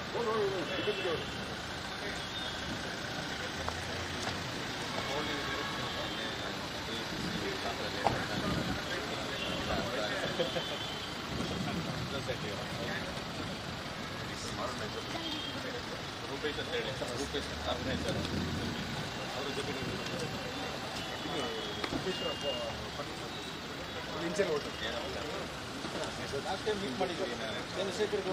ರೂಪೇಶ್ ಅಂತ ಹೇಳಿ ರೂಪೇಶ್ ಆರ್ಗನೈಸರ್ ಅವರ ಜೊತೆ Inchal hotel last time meet ಮಾಡಿದ್ವಿ ಚಂದ್ರಶೇಖರ್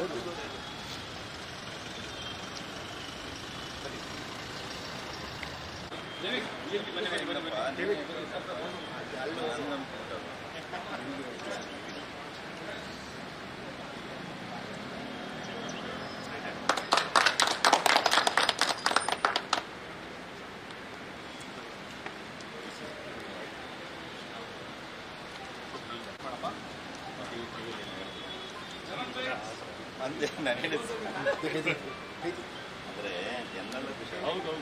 ಅಂತೆ ನಾನು ಹೇಳಿದ್ದು ಅಂದರೆ ಜನರಲ್ ವಿಷಯ ಹೌದೌದು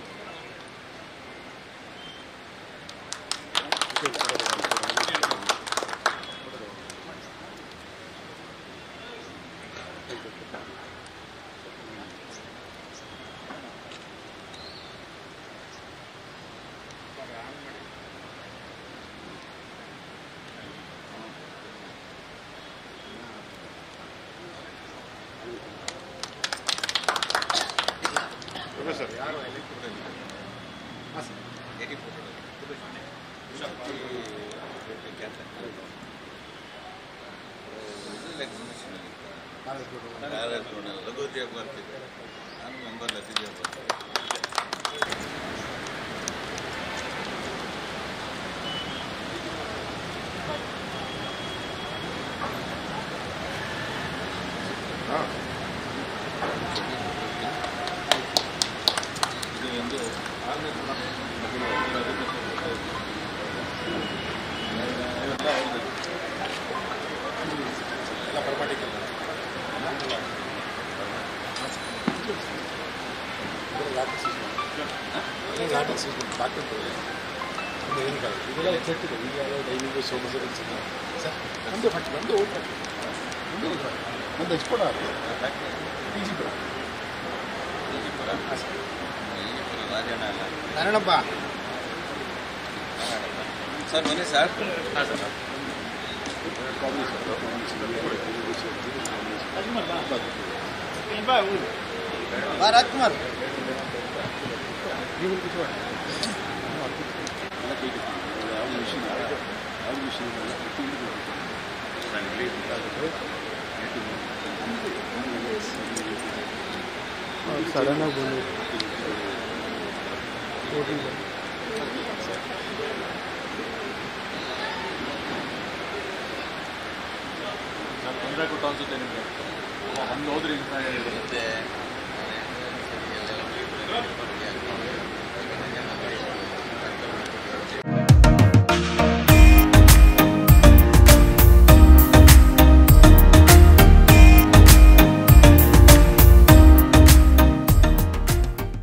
ಸರ್ ಯಾರು ಹಾಂ ಸರ್ 84 ಲಘುವರ್ತಿ ಬರ್ತಿದ್ದೆ ನಾನು ಮೆಂಬರ್ ಲಸಿದ್ದೆ ಒಂದು ಎಲ್ಲ ಪರ್ಮಾಟಿಕಲ್ ಲಾಟಿಕ್ ಸಿಸ್ಟಮ್ ಡಾಕ್ಟರ್ ಏನು ಕಾಲ ಇದೆಲ್ಲ ಎಕ್ಸೆಪ್ಟಿದೆ ಈಗ ಡೈನಿಂಗು ಸೋಮಸರಿನ್ ಸರ್ ನಮ್ಮದು ಫಸ್ಟ್ ನಮ್ಮದು ಓಟ್ ನಮ್ಮದು ಎಕ್ಸ್ಪೋರ್ಟ್ ಆಗುತ್ತೆ ಈಜಿಪುರ ಹಾಂ ಸರ್ ನಾರಾಯಣಪ್ಪ ಸರ್ ಬನ್ನಿ ಸರ್ ಹಾಂ ಸರ್ ರಾಜ್ಕುಮಾರ್ ಸಡನ್ ಆಗಿ ಬಂದು ನಾನು ತೊಂದರೆ ಕೊಟ್ಟು ಅನ್ಸುತ್ತೆ ನಿಮಗೆ ಹಂಗೆ ಹೋದ್ರಿ ಮತ್ತೆ